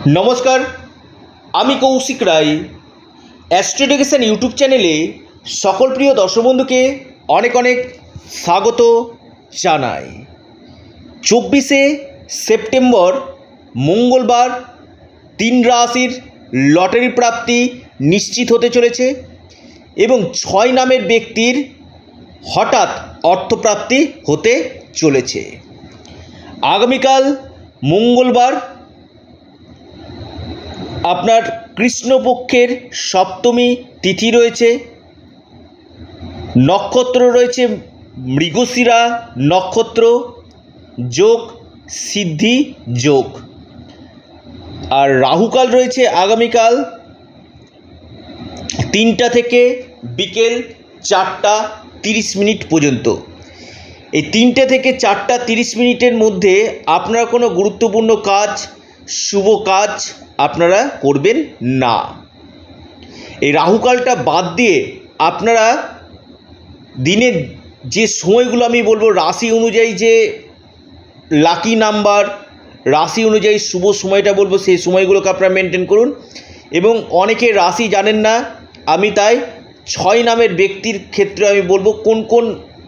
নমস্কার, আমি Koushik Roy. Astro education YouTube চ্যানেলে সকল প্রিয় দর্শক বন্ধুকে অনেক অনেক স্বাগত জানাই। 24শে সেপ্টেম্বর মঙ্গলবার 3 রাশির লটারি প্রাপ্তি নিশ্চিত হতে চলেছে এবং 6 নামের ব্যক্তির হঠাৎ অর্থপ্রাপ্তি হতে চলেছে। আগামীকাল মঙ্গলবার আপনার কৃষ্ণপক্ষের সপ্তমী তিথি রয়েছে, নক্ষত্র রয়েছে মৃগশিরা নক্ষত্র, যোগ সিদ্ধি যোগ, আর রাহুকাল রয়েছে আগামীকাল 3টা থেকে বিকেল 4টা 30 মিনিট পর্যন্ত। এই 3টে থেকে 4টা 30 মিনিটের মধ্যে আপনারা কোনো গুরুত্বপূর্ণ কাজ, শুভ কাজ আপনারা করবেন না। এই রাহুকালটা বাদ দিয়ে আপনারা দিনের যে সময়গুলো আমি বলবো, রাশি অনুযায়ী যে লাকি নাম্বার, রাশি অনুযায়ী শুভ সময়টা বলবো, সেই সময়গুলোকে আপনারা মেনটেন করুন। এবং অনেকে রাশি জানেন না, আমি তাই 6 নামের ব্যক্তির ক্ষেত্রে আমি বলবো কোন কোন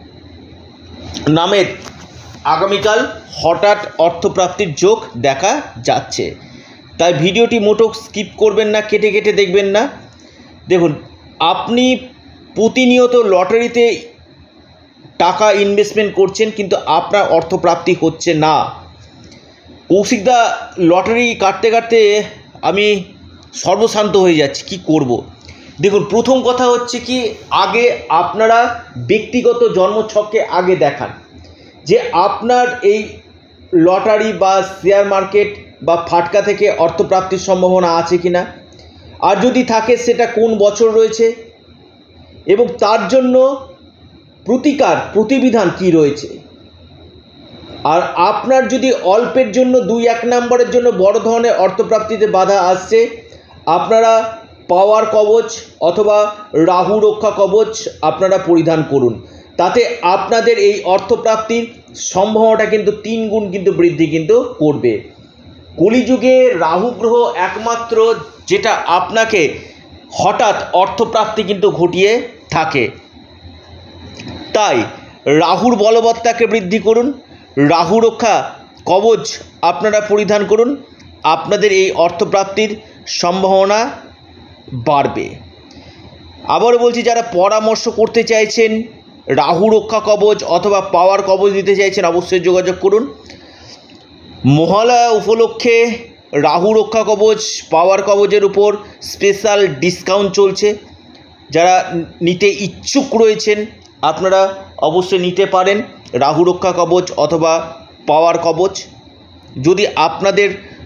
নামের আগামীকাল হঠাৎ অর্থপ্রাপ্তির যোগ দেখা যাচ্ছে। তাই ভিডিওটি মোটো স্কিপ করবেন না, কেটে কেটে দেখবেন না। দেখুন, আপনি প্রতিনিয়ত লটারিতে টাকা ইনভেস্টমেন্ট করছেন কিন্তু আপনার অর্থপ্রাপ্তি হচ্ছে না। কৌশিকদা, লটারি কাটতে কাটতে আমি সর্বশান্ত হয়ে যাচ্ছি, কি করব। দেখুন, প্রথম কথা হচ্ছে কি, আগে আপনারা ব্যক্তিগত জন্মছককে আগে দেখান যে আপনার এই লটারি বা শেয়ার মার্কেট বা ফাটকা থেকে অর্থপ্রাপ্তির সম্ভাবনা আছে কিনা, আর যদি থাকে সেটা কোন বছর রয়েছে এবং তার জন্য প্রতিবিধান কি রয়েছে। আর আপনার যদি অল্পের জন্য 2-1 নম্বরের জন্য বড় ধরনের অর্থপ্রাপ্তিতে বাধা আসছে, আপনারা পাওয়ার কবচ অথবা রাহু রক্ষা কবচ আপনারা পরিধান করুন। তাতে আপনাদের এই অর্থপ্রাপ্তির সম্ভাবনাটা কিন্তু 3 গুণ কিন্তু বৃদ্ধি কিন্তু করবে। কলিযুগে রাহু গ্রহ একমাত্র যেটা আপনাকে হঠাৎ অর্থপ্রাপ্তি কিন্তু ঘটিয়ে থাকে। তাই রাহুর বলবত্তাকে বৃদ্ধি করুন, রাহু রক্ষা কবচ আপনারা পরিধান করুন, আপনাদের এই অর্থপ্রাপ্তির সম্ভাবনা বাড়বে। আবারও বলছি, যারা পরামর্শ করতে চাইছেন, রাহু রক্ষা কবচ অথবা পাওয়ার কবচ দিতে চাইছেন, অবশ্যই যোগাযোগ করুন। মহালয়া উপলক্ষে রাহু রক্ষা কবচ, পাওয়ার কবচের উপর স্পেশাল ডিসকাউন্ট চলছে। যারা নিতে ইচ্ছুক রয়েছেন আপনারা অবশ্যই নিতে পারেন রাহু রক্ষা কবচ অথবা পাওয়ার কবচ। যদি আপনাদের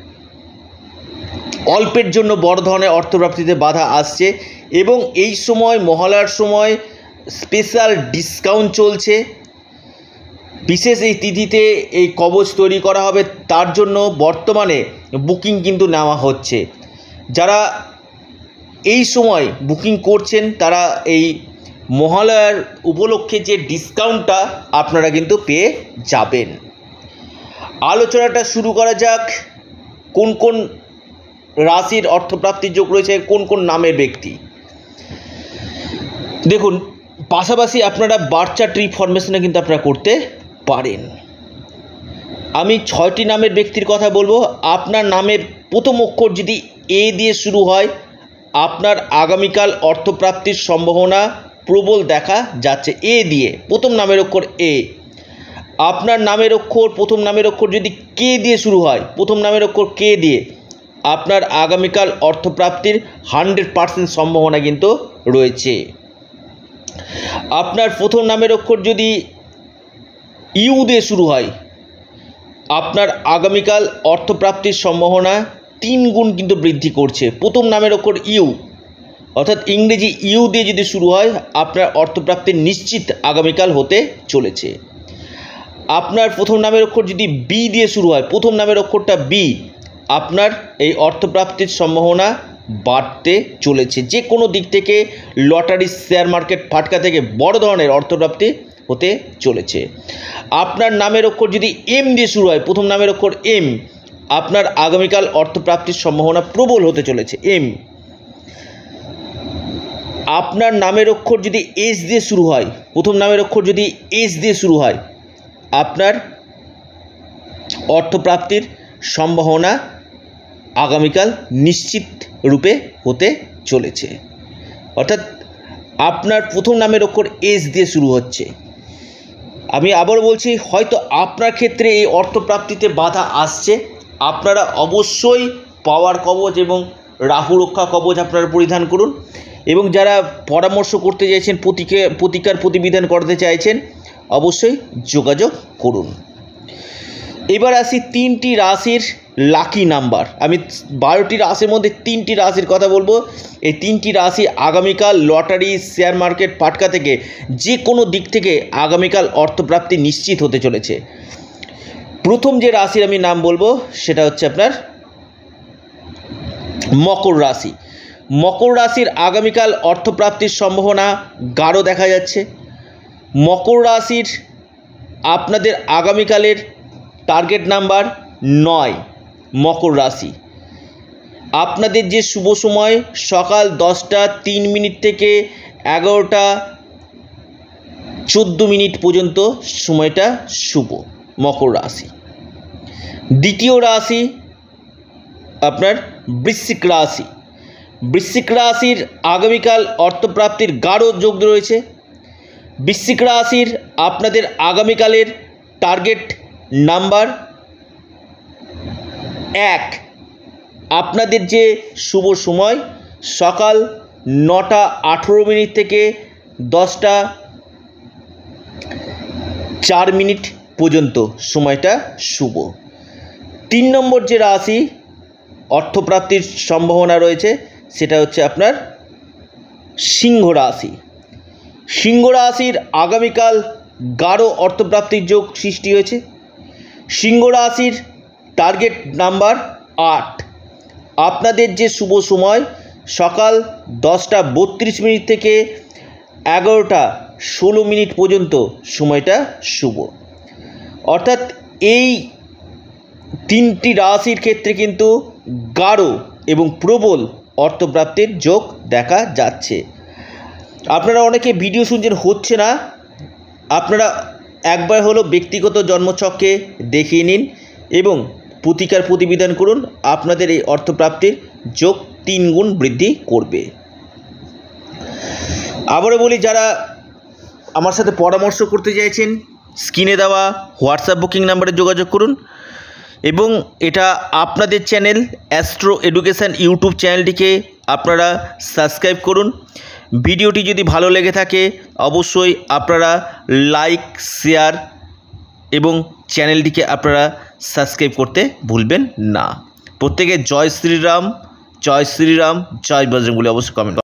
অল্পের জন্য বড় ধরনের অর্থপ্রাপ্তিতে বাধা আসছে এবং এই সময় মহালয়ার সময় স্পেশাল ডিসকাউন্ট চলছে, বিশেষ এই তিথিতে এই কবচ তৈরি করা হবে, তার জন্য বর্তমানে বুকিং কিন্তু নেওয়া হচ্ছে। যারা এই সময় বুকিং করছেন তারা এই মহালয়ার উপলক্ষে যে ডিসকাউন্টটা আপনারা কিন্তু পেয়ে যাবেন। আলোচনাটা শুরু করা যাক। কোন কোন রাশির অর্থপ্রাপ্তির যোগ রয়েছে, কোন কোন নামের ব্যক্তি। দেখুন, পাশাপাশি আপনারা বার্থ চার্ট রিফরমেশনে কিন্তু আপনারা করতে পারেন। আমি 6টি নামের ব্যক্তির কথা বলবো। আপনার নামের প্রথম অক্ষর যদি এ দিয়ে শুরু হয়, আপনার আগামীকাল অর্থপ্রাপ্তির সম্ভাবনা প্রবল দেখা যাচ্ছে। এ দিয়ে প্রথম নামের অক্ষর এ। আপনার নামের অক্ষর, প্রথম নামের অক্ষর যদি কে দিয়ে শুরু হয়, প্রথম নামের অক্ষর কে দিয়ে, আপনার আগামীকাল অর্থপ্রাপ্তির 100% সম্ভাবনা কিন্তু রয়েছে। আপনার প্রথম নামের অক্ষর যদি ইউ দিয়ে শুরু হয়, আপনার আগামীকাল অর্থপ্রাপ্তির সম্ভাবনা 3 গুণ কিন্তু বৃদ্ধি করছে। প্রথম নামের অক্ষর ইউ অর্থাৎ ইংরেজি ইউ দিয়ে যদি শুরু হয়, আপনার অর্থপ্রাপ্তির নিশ্চিত আগামীকাল হতে চলেছে। আপনার প্রথম নামের অক্ষর যদি বি দিয়ে শুরু হয়, প্রথম নামের অক্ষরটা বি, আপনার এই অর্থপ্রাপ্তির সম্ভাবনা বাড়তে চলেছে। যে কোনো দিক থেকে লটারি, শেয়ার মার্কেট, ফাটকা থেকে বড় ধরনের অর্থপ্রাপ্তি হতে চলেছে। আপনার নামের অক্ষর যদি এম দিয়ে শুরু হয়, প্রথম নামের অক্ষর এম, আপনার আগামীকাল অর্থপ্রাপ্তির সম্ভাবনা প্রবল হতে চলেছে। এম, আপনার নামের অক্ষর যদি এস দিয়ে শুরু হয়, প্রথম নামের অক্ষর যদি এস দিয়ে শুরু হয়, আপনার অর্থপ্রাপ্তির সম্ভাবনা আগামীকাল নিশ্চিত রূপে হতে চলেছে। অর্থাৎ আপনার প্রথম নামের অক্ষর এস দিয়ে শুরু হচ্ছে। আমি আবার বলছি, হয়তো আপনার ক্ষেত্রে এই অর্থপ্রাপ্তিতে বাধা আসছে। আপনারা অবশ্যই পাওয়ার কবচ এবং রাহু রক্ষা কবচ আপনারা পরিধান করুন, এবং যারা পরামর্শ করতে চাইছেন, প্রতিকার প্রতিবিধান করতে চাইছেন, অবশ্যই যোগাযোগ করুন। এবার আসি 3টি রাশির লাকি নাম্বার। আমি 12টি রাশির মধ্যে 3টি রাশির কথা বলবো। এই 3টি রাশি আগামীকাল লটারি, শেয়ার মার্কেট, ফাটকা থেকে যে কোনো দিক থেকে আগামীকাল অর্থপ্রাপ্তি নিশ্চিত হতে চলেছে। প্রথম যে রাশির আমি নাম বলবো সেটা হচ্ছে আপনার মকর রাশি। মকর রাশির আগামীকাল অর্থপ্রাপ্তির সম্ভাবনা গাঢ় দেখা যাচ্ছে। মকর রাশির আপনাদের আগামীকালের টার্গেট নাম্বার 9। মকর রাশি আপনাদের যে শুভ সময় সকাল 10টা 3 মিনিট থেকে 11টা 14 মিনিট পর্যন্ত সময়টা শুভ মকর রাশি। দ্বিতীয় রাশি আপনার বৃশ্চিক রাশি। বৃশ্চিক রাশির আগামীকাল অর্থপ্রাপ্তির গাঢ় যোগ রয়েছে। বৃশ্চিক রাশির আপনাদের আগামীকালের টার্গেট নাম্বার 1। আপনাদের যে শুভ সময় সকাল 9টা 18 মিনিট থেকে 10টা 4 মিনিট পর্যন্ত সময়টা শুভ। 3 নম্বর যে রাশি অর্থপ্রাপ্তির সম্ভাবনা রয়েছে সেটা হচ্ছে আপনার সিংহ রাশি। সিংহ রাশির আগামীকাল গাঢ় অর্থপ্রাপ্তির যোগ সৃষ্টি হয়েছে। সিংহ রাশির টার্গেট নাম্বার 8। আপনাদের যে শুভ সময় সকাল 10টা 32 মিনিট থেকে 11টা 16 মিনিট পর্যন্ত সময়টা শুভ। অর্থাৎ এই 3টি রাশির ক্ষেত্রে কিন্তু গাঢ় এবং প্রবল অর্থপ্রাপ্তির যোগ দেখা যাচ্ছে। আপনারা অনেকে ভিডিও শুনছেন, হচ্ছে না, আপনারা একবার হলো ব্যক্তিগত জন্মছককে দেখিয়ে নিন এবং প্রতিকার প্রতিবিধান করুন। আপনাদের এই অর্থপ্রাপ্তির যোগ 3 গুণ বৃদ্ধি করবে। আবারও বলি, যারা আমার সাথে পরামর্শ করতে চাইছেন স্ক্রিনে দেওয়া হোয়াটসঅ্যাপ বুকিং নাম্বারে যোগাযোগ করুন, এবং এটা আপনাদের চ্যানেল অ্যাস্ট্রো এডুকেশান ইউটিউব চ্যানেলটিকে আপনারা সাবস্ক্রাইব করুন। ভিডিওটি যদি ভালো লেগে থাকে অবশ্যই আপনারা লাইক, শেয়ার এবং চ্যানেলটিকে আপনারা সাবস্ক্রাইব করতে ভুলবেন না। প্রত্যেকে জয় শ্রীরাম, জয় শ্রীরাম, জয় বজরংবলী অবশ্যই কমেন্ট